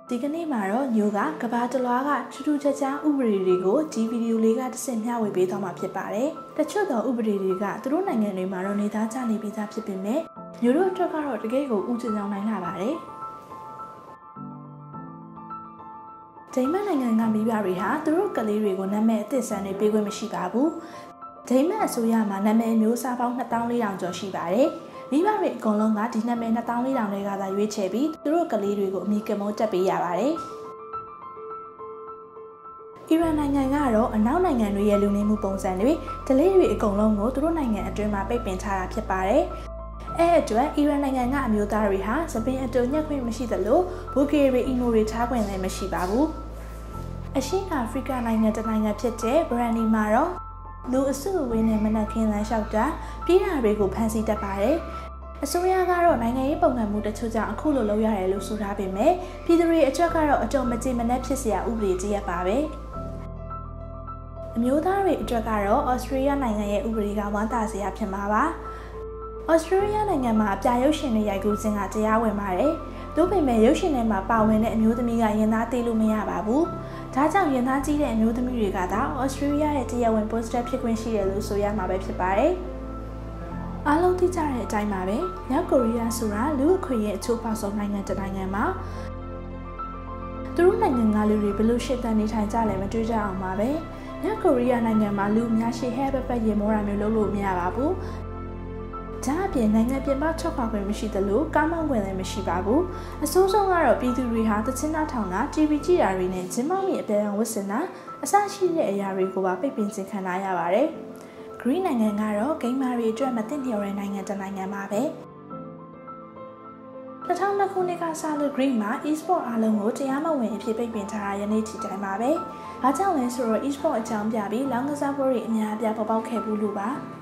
ဒီကနေ့မှာတော့ညိုကကဘာတလွားကထူးထူးခြားခြားဥပဒေတွေကိုဒီဗီဒီယိုလေးကတစ်ဆင့်မျှဝေပေးသွားမှာဖြစ်ပါတယ်။တချို့သောဥပဒေတွေကသူတို့နိုင်ငံတွေမှာတော့နေသားချနေပြီးသားဖြစ်ပေမဲ့ညိုတို့အတွက်ကတော့တကယ်ကိုဥချင်ကြောင်းနိုင်လာပါတယ်။ဂျိမ်းမန်နိုင်ငံကမိဘတွေဟာသူတို့ကလေးတွေကိုနာမည်အသစ်ဆန်းတွေပေးခွင့်မရှိပါဘူး။ဂျိမ်းမန်အစိုးရမှာနာမည်မျိုးစားပေါင်း2400ကျော်ရှိပါတယ်။မိဘတွေအကုန်လုံးကဒီနာမည်2400တွေကသာရွေးချယ်ပြီးသူတို့ကလေးတွေကိုအမိကမုန်းတက်ပေးရပါတယ်။အီရန်နိုင်ငံကတော့အနောက်နိုင်ငံတွေရဲ့လူနေမှုပုံစံတွေဒလေးတွေအကုန်လုံးကိုသူတို့နိုင်ငံအတွင်းမှာပိတ်ပင်ထားတာဖြစ်ပါတယ်။အဲအတွက်အီရန်နိုင်ငံကအမျိုးသားတွေဟာစပင်အတူညက်ခွင့်မရှိသလိုဘူဂေရီအီနိုတွေထားခွင့်လည်းမရှိပါဘူး။အရှေ့အာဖရိကနိုင်ငံတစ်နိုင်ငံဖြစ်တဲ့ဘရန်နီမှာတော့လူအစုအဝေးနဲ့မနက်ခင်းလမ်းလျှောက်တာပြည်တာတွေကိုဖမ်းဆီးတတ်ပါတယ်။အစိုးရကတော့နိုင်ငံရေးပုံစံမှုတချို့ကြောင့်အခုလိုလုပ်ရတယ်လို့ဆိုထားပေမဲ့ပြည်သူတွေအချက်ကတော့အကြုံမကြေမနက်ဖြစ်စရာဥပဒေကြီးရပါပဲ။အမျိုးသားတွေအတွက်ကတော့ဩစတြေးလျနိုင်ငံရဲ့ဥပဒေကဝမ်းသာစရာဖြစ်မှာပါ။ဩစတြေးလျနိုင်ငံမှာအပြာရုပ်ရှင်တွေရိုက်ကူးခြင်းကတရားဝင်ပါတယ်။သို့ပေမဲ့ရုပ်ရှင်ထဲမှာပါဝင်တဲ့အမျိုးသမီးကရင်သားသေးလို့မရပါဘူး။ဒါကြောင့်ရင်သားကြီးတဲ့အမျိုးသမီးတွေကသာဩစတြေးလျရဲ့တရားဝင် poster ဖြစ်ခွင့်ရှိတယ်လို့ဆိုရမှာပဲဖြစ်ပါတယ်။အားလုံးသိကြတဲ့အတိုင်းပါပဲ။မြောက်ကိုရီးယားဆိုတာလူ့အခွင့်အရေးအချိုးဖောက်ဆုံးနိုင်ငံတစ်နိုင်ငံမှာသူတို့နိုင်ငံကလူတွေဘယ်လိုရှစ်တန်းနေထိုင်ကြလဲမတွေးကြအောင်ပါပဲ။မြောက်ကိုရီးယားနိုင်ငံမှာလူအများရှိဟဲ့ပတ်ရေမောတာမျိုးလုပ်လို့မရပါဘူး။ဒါအပြင်နိုင်ငံပြင်ပထွက်ခွာခွင့်မရှိသလိုကားမောင်းခွင့်လည်းမရှိပါဘူး။အဆိုးဆုံးကတော့ပြည်သူတွေဟာတချင်းသားထောင်တာ TV ကြည့်တာတွေနဲ့ဂျင်းမောင်းမီအပြန်ဝတ်ဆင်တာအစရှိတဲ့အရာတွေကိုပါပိတ်ပင်ခြင်းခံရပါတယ်။ Green နိုင်ငံကတော့ဂိမ်းမာတွေအတွက်မသင့်လျော်တဲ့နိုင်ငံတစ်နိုင်ငံပါပဲ2002ခုနှစ်ကစလို့ Green မှာ e-sport အားလုံးကိုတရားမဝင်အဖြစ်ပိတ်ပင်ထားရတဲ့နေ့ထိတိုင်ပါပဲ။ဘာကြောင့်လဲဆိုတော့ e-sport အကြောင်းပြပြီးလောင်းကစားပွဲတွေအများအပြားပေါ်ပေါက်ခဲ့ဘူးလို့ပါ။